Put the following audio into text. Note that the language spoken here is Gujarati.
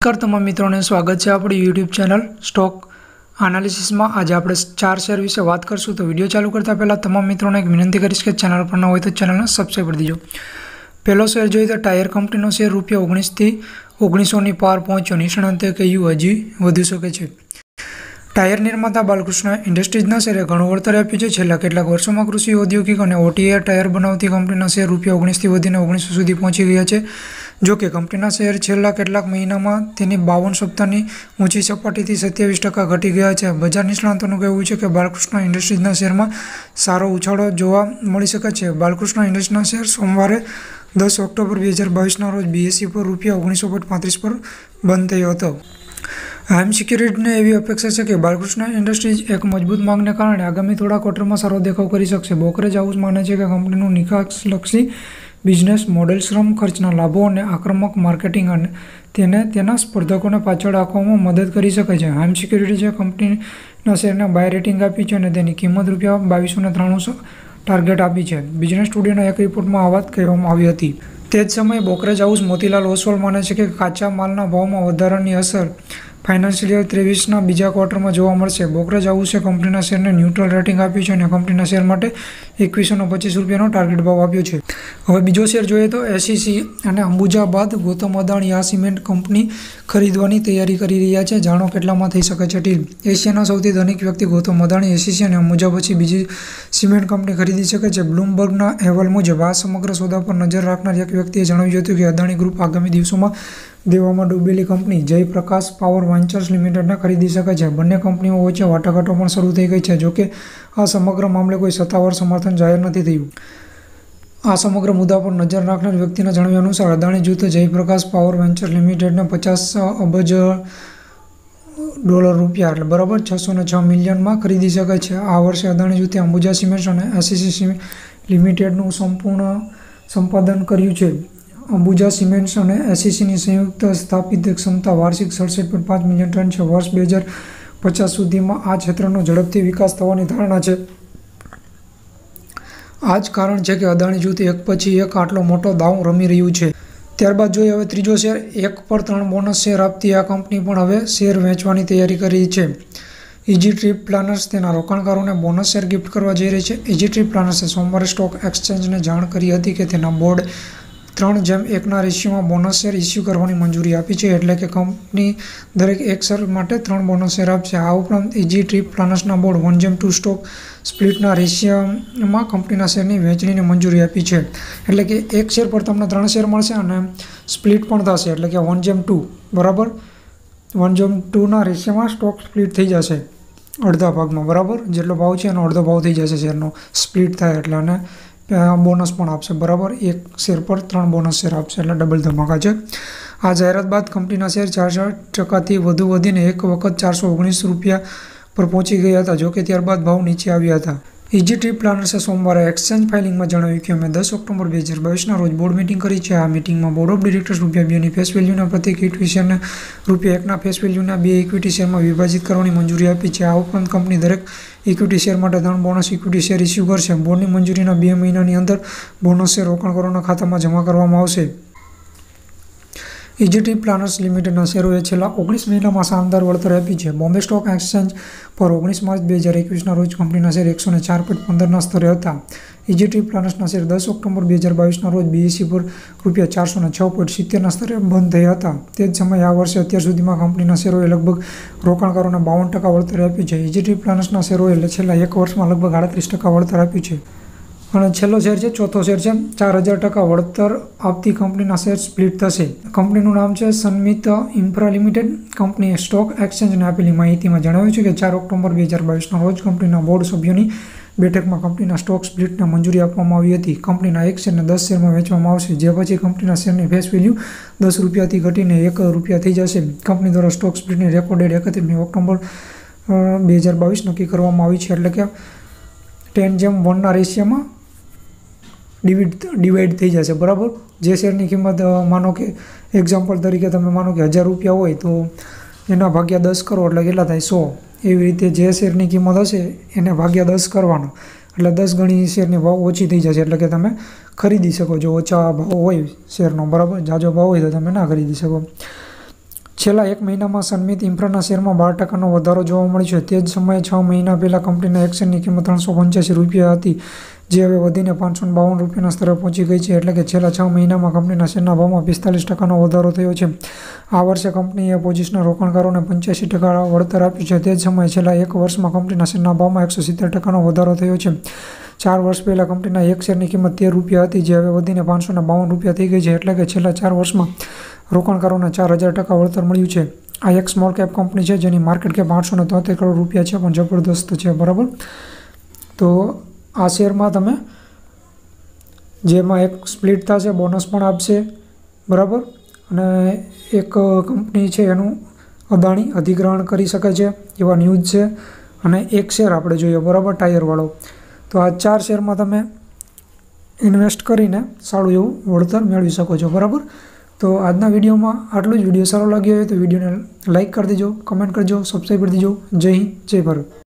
નમસ્કાર તમામ મિત્રોને સ્વાગત છે આપણી યુટ્યુબ ચેનલ સ્ટોક એનાલિસિસમાં। આજે આપણે 4 શેર વિશે વાત કરશું। તો વિડીયો ચાલુ કરતા પહેલાં તમામ મિત્રોને એક વિનંતી કરીશ કે ચેનલ પર ન હોય તો ચેનલને સબસ્ક્રાઈબ કરી દેજો। પહેલો શેર જોઈએ તો ટાયર કંપનીનો શેર ₹19 થી 1900ની પાર પહોંચ્યો। નિષ્ણાંતે કહ્યું હજી વધી શકે છે। ટાયર નિર્માતા બાલકૃષ્ણ ઇન્ડસ્ટ્રીઝના શેરે ઘણું વળતર આપ્યું છે। છેલ્લા કેટલાક વર્ષોમાં કૃષિ ઔદ્યોગિક અને ઓટીઆર ટાયર બનાવતી કંપનીના શેર ₹19 થી વધીને 1900 સુધી પહોંચી ગયા છે। જો કે કંપનીના શેર છેલ્લા કેટલાક મહિનામાં તેની 52 સપ્તાહની ઊંચી સપાટીથી 27% ઘટી ગયા છે। બજાર નિષ્ણાતોનું કહેવું છે કે બાલકૃષ્ણ ઇન્ડસ્ટ્રીઝના શેરમાં સારો ઉછાળો જોવા મળી શકે છે। બાલકૃષ્ણ ઇન્ડસ્ટ્રીઝના શેર સોમવારે 10 ઓક્ટોબર 2022ના રોજ બીએસઈ પર ₹19.35 પર બંધ થયો હતો। આઈએમ સિક્યુરિટીને એવી અપેક્ષા છે કે બાલકૃષ્ણ ઇન્ડસ્ટ્રીઝ એક મજબૂત માંગને કારણે આગામી થોડા ક્વાર્ટરમાં સારો દેખાવ કરી શકશે। બ્રોકરેજ હાઉસ માને છે કે કંપનીનું નિકાસલક્ષી બિઝનેસ મોડેલ શ્રમ ખર્ચના લાભો અને આક્રમક માર્કેટિંગ અને તેને તેના સ્પર્ધકોને પાછળ રાખવામાં મદદ કરી શકે છે। આઈએમ સિક્યુરિટીઝે કંપનીના શેરને બાય રેટિંગ આપી છે અને તેની કિંમત ₹2293 ટાર્ગેટ આપી છે। બિઝનેસ ટુડેના એક રિપોર્ટમાં આ વાત કહેવામાં આવી હતી। તે જ સમયે બ્રોકરેજ હાઉસ મોતીલાલ ઓસવાલ માને છે કે કાચા માલના ભાવમાં વધારાની અસર ફાઇનાન્શિયલ યર 23ના બીજા ક્વાર્ટરમાં જોવા મળશે। બ્રોકરેજ હાઉસે કંપનીના શેરને ન્યુટ્રલ રેટિંગ આપ્યું છે અને કંપનીના શેર માટે ₹2125નો ટાર્ગેટ ભાવ આપ્યો છે। હવે બીજો શેર જોઈએ તો એસીસી અને અંબુજા બાદ ગૌતમ અદાણી આ સિમેન્ટ કંપની ખરીદવાની તૈયારી કરી રહ્યા છે। જાણો કેટલામાં થઈ શકે છે ડીલ। એશિયાના સૌથી ધનિક વ્યક્તિ ગૌતમ અદાણી એસીસી અને અંબુજા પછી બીજી સિમેન્ટ કંપની ખરીદી શકે છે। બ્લૂમબર્ગના અહેવાલ મુજબ આ સમગ્ર સોદા પર નજર રાખનાર એક વ્યક્તિએ જણાવ્યું હતું કે અદાણી ગ્રુપ આગામી દિવસોમાં દેવામાં ડૂબેલી કંપની જયપ્રકાશ પાવર વેન્ચર્સ લિમિટેડને ખરીદી શકે છે। બંને કંપનીઓ વચ્ચે વાટાઘાટો પણ શરૂ થઈ ગઈ છે। જોકે આ સમગ્ર મામલે કોઈ સત્તાવાર સમર્થન જાહેર નથી થયું। આ સમગ્ર મુદ્દા પર નજર રાખનાર વ્યક્તિના જણાવ્યા અનુસાર અદાણી જૂથ જયપ્રકાશ પાવર વેન્ચર લિમિટેડને $50 અબજ એટલે બરાબર 606 મિલિયનમાં ખરીદી શકે છે। આ વર્ષે અદાણી જૂથે અંબુજા સિમેન્ટ્સ અને એસીસી લિમિટેડનું સંપૂર્ણ સંપાદન કર્યું છે। અંબુજા સિમેન્ટ્સ અને એસીસીની સંયુક્ત સ્થાપિત ક્ષમતા વાર્ષિક 67.5 મિલિયન ટન છે। વર્ષ 2050 સુધીમાં આ ક્ષેત્રનો ઝડપથી વિકાસ થવાની ધારણા છે। આ જ કારણ છે કે અદાણી જૂથ એક પછી એક આટલો મોટો દાવ રમી રહ્યું છે। ત્યારબાદ જોઈએ હવે ત્રીજો શેર। 1 પર 3 બોનસ શેર આપતી આ કંપની પણ હવે શેર વેચવાની તૈયારી કરી છે। ઇઝી ટ્રીપ પ્લાનર્સ તેના રોકાણકારોને બોનસ શેર ગિફ્ટ કરવા જઈ રહી છે। ઇઝી ટ્રીપ પ્લાનર્સે સોમવારે સ્ટોક એક્સચેન્જને જાણ કરી હતી કે તેના બોર્ડ 3:1ના રેશિયોમાં બોનસ શેર ઇસ્યુ કરવાની મંજૂરી આપી છે। એટલે કે કંપની દરેક એક શેર માટે 3 બોનસ શેર આપશે। આ ઉપરાંત ઇઝી ટ્રીપ પ્લાનર્સના બોર્ડ 1:2 સ્ટોક સ્પ્લિટના રેશિયોમાં કંપનીના શેરની વહેંચણીને મંજૂરી આપી છે। એટલે કે એક શેર પર તમને 3 શેર મળશે અને સ્પ્લિટ પણ થશે। એટલે કે 1:2 બરાબર 1:2ના રેશિયોમાં સ્ટોક સ્પ્લિટ થઈ જશે અડધા ભાગમાં બરાબર। જેટલો ભાવ છે એનો અડધો ભાવ થઈ જશે શેરનો સ્પ્લિટ થાય એટલે। અને બોનસ પણ આપશે બરાબર। એક શેર પર 3 બોનસ શેર આપશે એટલે ડબલ ધમાકા છે। આ જાહેરાત બાદ કંપનીના શેર 4% વધુ વધીને એક વખત ₹419 પર પહોંચી ગયા હતા। જોકે ત્યારબાદ ભાવ નીચે આવ્યા હતા। ઇઝી ટ્રીપ પ્લાનર્સે સોમવારે એક્સચેન્જ ફાઇલિંગમાં જણાવ્યું કે અમે 10 ઓક્ટોબર 2022ના રોજ બોર્ડ મીટિંગ કરી છે। આ મીટિંગમાં બોર્ડ ઓફ ડિરેક્ટર્સ ₹2ની ફેસ વેલ્યુના પ્રત્યેક ઇક્વિટી શેરને ₹1ના ફેસ વેલ્યુના 2 ઇક્વિટી શેરમાં વિભાજિત કરવાની મંજૂરી આપી છે। આ ઉપરાંત કંપની દરેક ઇક્વિટી શેર માટે 3 બોનસ ઇક્વિટી શેર ઇસ્યુ કરશે। બોર્ડની મંજૂરીના 2 મહિનાની અંદર બોનસ શેર રોકાણકારોના ખાતામાં જમા કરવામાં આવશે। ઇઝી ટ્રીપ પ્લાનર્સ લિમિટેડના શેરોએ છેલ્લા 19 મહિનામાં શાનદાર વળતર આપ્યું છે। બોમ્બે સ્ટોક એક્સચેન્જ પર 19 માર્ચ 2021ના રોજ કંપનીના શેર 104.15ના સ્તરે હતા। ઇઝી ટ્રીપ પ્લાનર્સના શેર 10 ઓક્ટોબર 2022ના રોજ બીએસઈ પર ₹406.70ના સ્તરે બંધ થયા હતા। તે જ સમયે આ વર્ષે અત્યાર સુધીમાં કંપનીના શેરોએ લગભગ રોકાણકારોને 52% વળતર આપ્યું છે। ઇઝી ટ્રીપ પ્લાનર્સના શેરોએ છેલ્લા એક વર્ષમાં લગભગ 38% વળતર આપ્યું છે। અને છેલ્લો શેર છે ચોથો શેર છે। 4000% વળતર આપતી કંપનીના શેર સ્પ્લિટ થશે। કંપનીનું નામ છે સનમિત ઇન્ફ્રા લિમિટેડ। કંપનીએ સ્ટોક એક્સચેન્જને આપેલી માહિતીમાં જણાવ્યું છે કે 4 ઓક્ટોબર 2022ના રોજ કંપનીના બોર્ડ સભ્યોની બેઠકમાં કંપનીના સ્ટોક સ્પ્લિટને મંજૂરી આપવામાં આવી હતી। કંપનીના એક શેરને 10 શેરમાં વેચવામાં આવશે, જે પછી કંપનીના શેરની ફેસ વેલ્યુ ₹10થી ઘટીને ₹1 થઈ જશે। કંપની દ્વારા સ્ટોક સ્પ્લિટની રેકોર્ડ ડેટ 31 ઓક્ટોબર 2022 નક્કી કરવામાં આવી છે। એટલે કે 10:1ના રેશિયોમાં ડિવાઈડ થઈ જશે બરાબર। જે શેરની કિંમત માનો કે એક્ઝામ્પલ તરીકે તમે માનો કે ₹1000 હોય તો એના ભાગ્યા 10 કરો એટલે કેટલા થાય 100। એવી રીતે જે શેરની કિંમત હશે એને ભાગ્યા 10 કરવાનો એટલે 10 ગણી શેરની ભાવ ઓછી થઈ જશે। એટલે કે તમે ખરીદી શકો છો। ઓછા ભાવ હોય શેરનો બરાબર, જાજો ભાવ હોય તો તમે ના ખરીદી શકો। છેલ્લા 1 મહિનામાં સનમિત ઇન્ફ્રાના શેરમાં 12% વધારો જોવા મળ્યો છે. તે જ સમયે 6 મહિના પહેલાં કંપનીના એક શેરની કિંમત ₹385 હતી, જે હવે વધીને ₹552 સ્તરે પહોંચી ગઈ છે. એટલે કે છેલ્લા 6 મહિનામાં કંપનીના શેરના ભાવમાં 45% વધારો થયો છે. આ વર્ષે કંપનીએ પોઝિશનલ રોકાણકારોને 85% વળતર આપ્યું છે. તે જ સમયે છેલ્લા 1 વર્ષમાં કંપનીના શેરના ભાવમાં 170% વધારો થયો છે. 4 વર્ષ પહેલાં કંપનીના એક શેરની કિંમત ₹13 હતી, જે હવે વધીને ₹552 થઈ ગઈ છે. એટલે કે છેલ્લા 4 વર્ષમાં રોકાણકારોને 4000% વળતર મળ્યું છે. આ એક સ્મોલ કેપ કંપની છે જેની માર્કેટ કેપ ₹873 કરોડ છે, પણ જબરદસ્ત છે. બરાબર, તો આ શેરમાં તમે જેમાં એક સ્પ્લિટ થશે, બોનસ પણ આપશે. બરાબર, અને એક કંપની છે એનું અદાણી અધિગ્રહણ કરી શકે છે એવા ન્યૂઝ છે. અને એક શેર આપણે જોઈએ, બરાબર, ટાયરવાળો. તો આ 4 શેરમાં તમે ઇન્વેસ્ટ કરીને સારું એવું વળતર મેળવી શકો છો. બરાબર, તો આજના વિડીયોમાં આટલું જ. વિડીયો સારો લાગ્યો હોય તો વિડીયોને લાઇક કરી દેજો, કમેન્ટ કરજો, સબસ્ક્રાઈબ કરી દેજો. જય હિન્દ, જય ભારત.